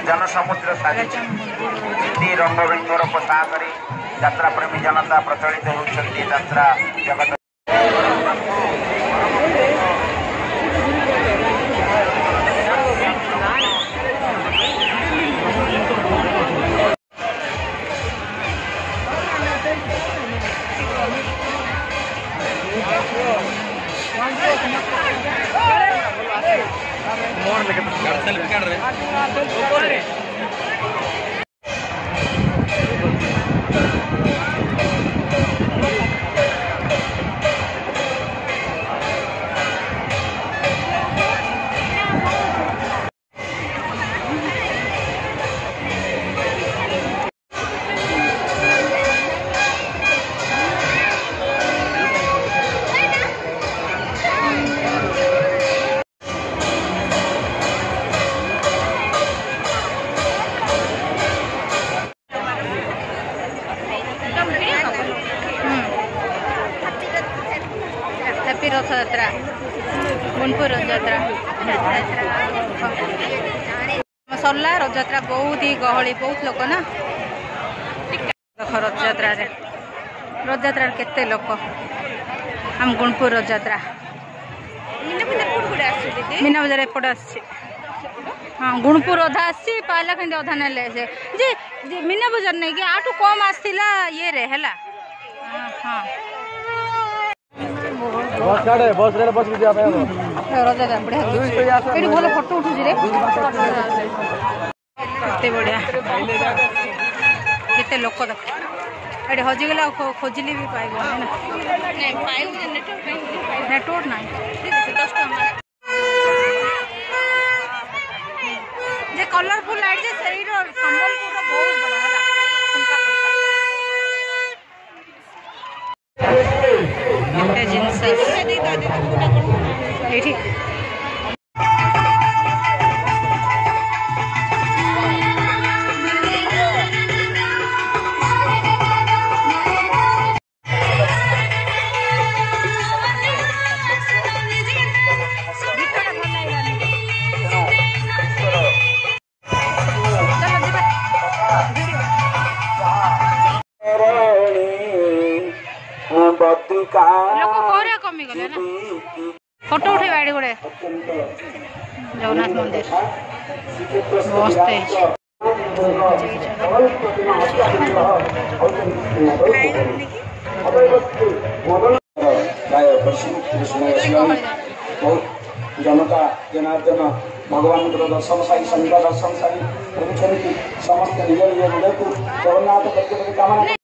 जनसमुद्र साजिश हिंदी रंग बेंगोर पोशाक यात्रा प्रेमी जनता प्रचलित होती यात्रा जगत रथ यात्रा गुणपुर रथ यात्रा सरला रथ यात्रा बहुत ही गहली बहुत लोक ना देख रथ यात्रा केते लोक हम गुणपुर रथ यात्रा मीना बजार एपटे आसी हाँ गुणपुर अधा आसी पाला खंडे अधा ने जे मीना बजार नहीं कि आठू कम आसला ये रे हैला हाँ बस भल फोटो उठू रे बढ़िया केते लोक देख ये हजिगला खोजिली भी पाइब नेटवर्क ना जे कलरफुल लाइट जे संबलपुर बहुत बड़ा है जिनस ये कमी गले ना फोटो उठे बाड़ी गोटे जगन्नाथ मंदिर मस्त जनता जनार्दन भगवान दर्शन साई संत दर्शन साई समस्त निज निज हृदय को जगन्नाथ कामना